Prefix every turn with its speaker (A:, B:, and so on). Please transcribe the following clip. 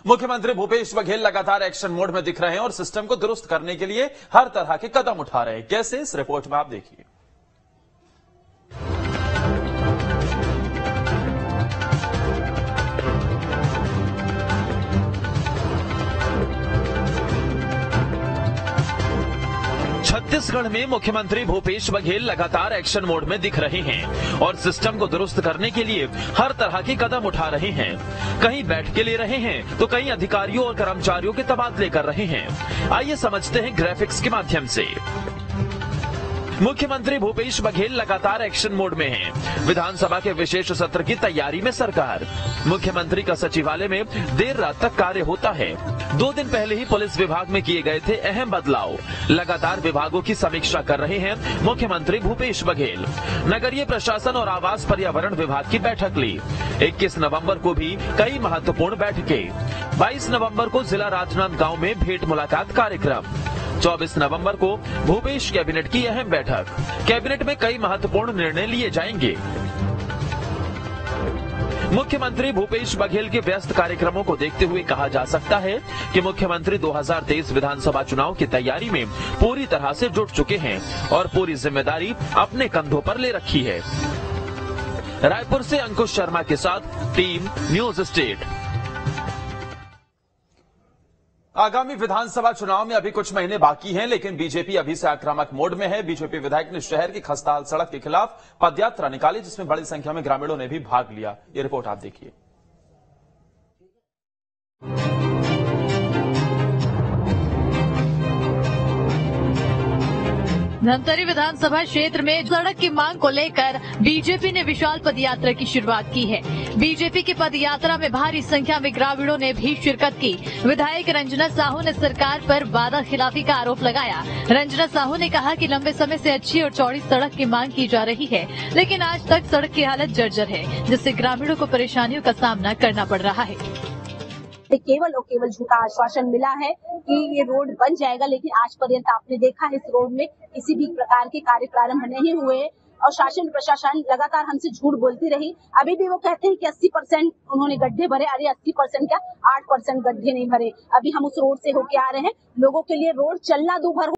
A: मुख्यमंत्री भूपेश बघेल लगातार action mode में दिख रहे हैं और सिस्टम को दुरुस्त करने के लिए हर तरह के कदम उठा रहे हैं। कैसे, इस रिपोर्ट में आप देखिए। छत्तीसगढ़ में मुख्यमंत्री भूपेश बघेल लगातार एक्शन मोड में दिख रहे हैं और सिस्टम को दुरुस्त करने के लिए हर तरह के कदम उठा रहे हैं। कहीं बैठकें ले रहे हैं तो कहीं अधिकारियों और कर्मचारियों के तबादले कर रहे हैं। आइए समझते हैं ग्राफिक्स के माध्यम से। मुख्यमंत्री भूपेश बघेल लगातार एक्शन मोड में हैं। विधानसभा के विशेष सत्र की तैयारी में सरकार। मुख्यमंत्री का सचिवालय में देर रात तक कार्य होता है। 2 दिन पहले ही पुलिस विभाग में किए गए थे अहम बदलाव। लगातार विभागों की समीक्षा कर रहे हैं मुख्यमंत्री भूपेश बघेल। नगरीय प्रशासन और आवास पर्यावरण विभाग की बैठक ली। 21 नवंबर को भी कई महत्वपूर्ण बैठकें। 22 नवंबर को जिला राजनांदगांव में भेंट मुलाकात कार्यक्रम। 24 नवंबर को भूपेश कैबिनेट की अहम बैठक। कैबिनेट में कई महत्वपूर्ण निर्णय लिए जाएंगे। मुख्यमंत्री भूपेश बघेल के व्यस्त कार्यक्रमों को देखते हुए कहा जा सकता है कि मुख्यमंत्री 2023 विधानसभा चुनाव की तैयारी में पूरी तरह से जुट चुके हैं और पूरी जिम्मेदारी अपने कंधों पर ले रखी है। रायपुर से अंकुश शर्मा के साथ टीम न्यूज स्टेट। आगामी विधानसभा चुनाव में अभी कुछ महीने बाकी हैं, लेकिन बीजेपी अभी से आक्रामक मोड में है। बीजेपी विधायक ने शहर की खस्ताहाल सड़क के खिलाफ पदयात्रा निकाली, जिसमें बड़ी संख्या में ग्रामीणों ने भी भाग लिया। ये रिपोर्ट आप देखिए।
B: धमतरी विधानसभा क्षेत्र में सड़क की मांग को लेकर बीजेपी ने विशाल पदयात्रा की शुरुआत की है। बीजेपी की पदयात्रा में भारी संख्या में ग्रामीणों ने भी शिरकत की। विधायक रंजना साहू ने सरकार पर वादा खिलाफी का आरोप लगाया। रंजना साहू ने कहा कि लंबे समय से अच्छी और चौड़ी सड़क की मांग की जा रही है, लेकिन आज तक सड़क की हालत जर्जर है, जिससे ग्रामीणों को परेशानियों का सामना करना पड़ रहा है।
C: केवल और केवल झूठा आश्वासन मिला है कि ये रोड बन जाएगा, लेकिन आज पर्यंत आपने देखा है इस रोड में किसी भी प्रकार के कार्य प्रारंभ नहीं हुए और शासन प्रशासन लगातार हमसे झूठ बोलती रही। अभी भी वो कहते हैं कि 80% उन्होंने गड्ढे भरे। अरे 80% क्या, 8% गड्ढे नहीं भरे। अभी हम उस रोड से होके आ रहे हैं। लोगों के लिए रोड चलना दूभर